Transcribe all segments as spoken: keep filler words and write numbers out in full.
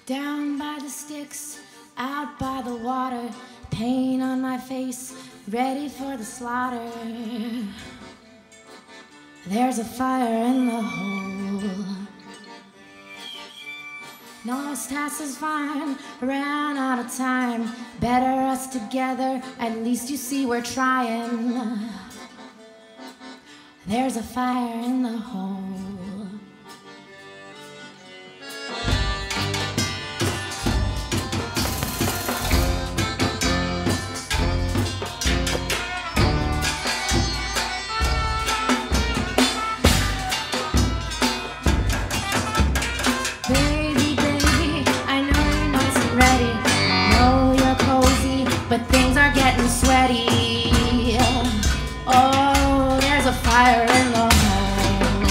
Down by the sticks, out by the water, pain on my face, ready for the slaughter. There's a fire in the hole. No task is fine, ran out of time. Better us together, at least you see we're trying. There's a fire in the hole. But things are getting sweaty. Oh, there's a fire in the hole.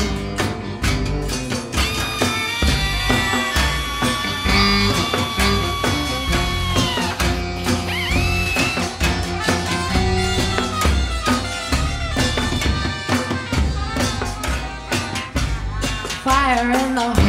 Fire in the hole.